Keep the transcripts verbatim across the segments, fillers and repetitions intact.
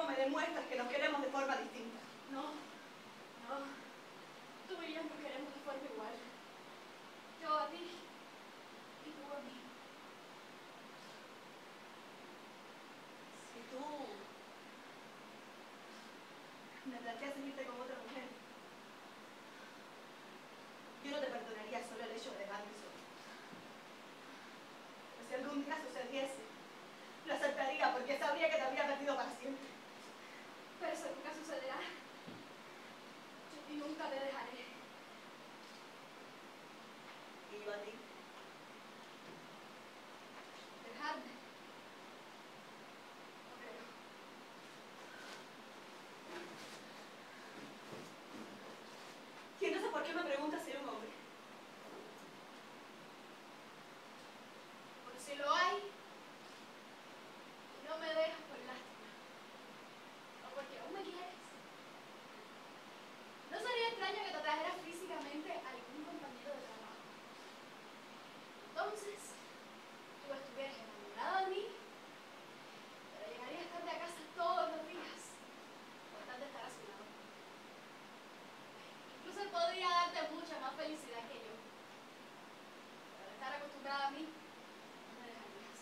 nuevo me demuestras que nos queremos de forma distinta. No, no. Tú y yo nos queremos de forma igual. Yo a ti y tú a mí. Si tú me planteas irte con otra mujer, yo no te perdonaría solo el hecho de dejarme sola. Pero si algún día sucediese, lo aceptaría porque sabría que te habría perdido para siempre. Pero eso nunca sucederá. Y nunca te dejaré. Y yo a ti. Dejarme. No creo. ¿Y entonces por qué me preguntas si era un hombre? Por si lo hay, y no me dejas por lástima. O porque aún me quieres. ¿No sería extraño que te trajeras físicamente a algún compañero de trabajo? Entonces, tú estuvieras enamorado de mí, pero llegarías tarde a casa todos los días, por tal de estar a su lado. Incluso él podría darte mucha más felicidad que yo. Pero al estar acostumbrada a mí, no me dejarías.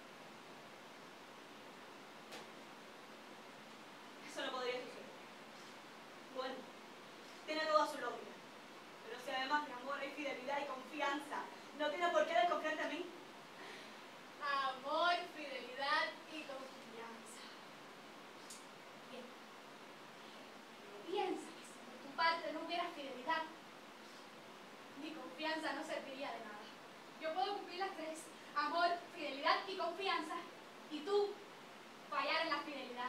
Eso no podría suceder. Bueno, tiene toda su lógica. Pero si además de amor hay fidelidad y confianza, ¿no tiene por qué desconfiarte a mí? Amor, fidelidad y confianza. Bien. Pero piensa que si por tu parte no hubiera fidelidad, mi confianza no serviría de nada. Yo puedo cumplir las tres: amor, fidelidad y confianza, y tú fallar en la fidelidad.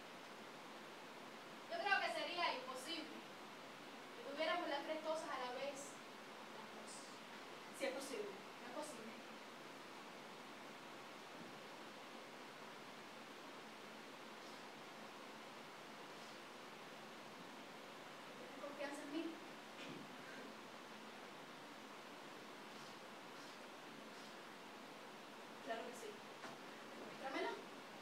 Yo creo que sería imposible que tuviéramos las tres cosas a la vez. Las dos. Si es posible. No es posible. ¿Tienes confianza en mí? Claro que sí. Muéstramelo.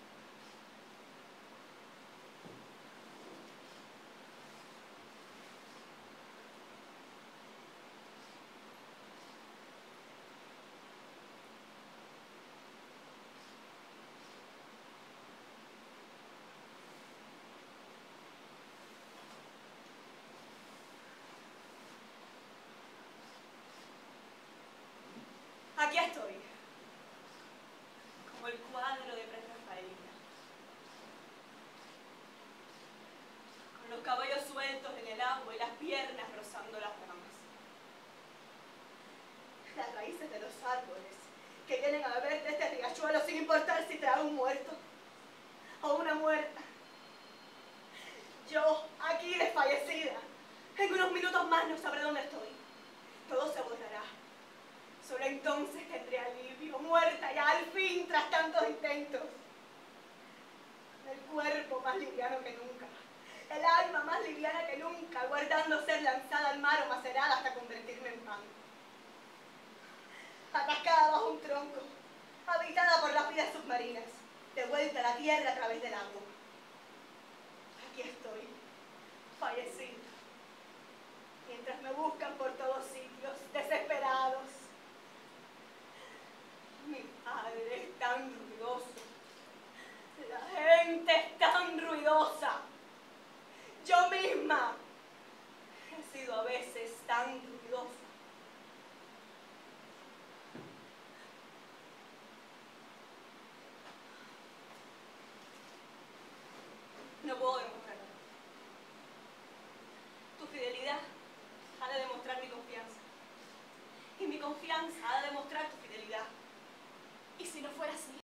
Aquí estoy. Como el cuadro de Prerrafaelita. Con los cabellos sueltos en el agua y las piernas rozando las ramas. Las raíces de los árboles que vienen a beber de este riachuelo sin importar si trae un muerto o una muerta. Yo, aquí desfallecida, en unos minutos más no sabré dónde estoy. Todo se borrará. Solo entonces tendré alivio, muerta ya al fin tras tantos intentos. El cuerpo más liviano que nunca, el alma más liviana que nunca, guardando ser lanzada al mar o macerada hasta convertirme en pan. Atascada bajo un tronco, habitada por las vidas submarinas, de vuelta a la tierra a través del agua. Aquí estoy, fallecida.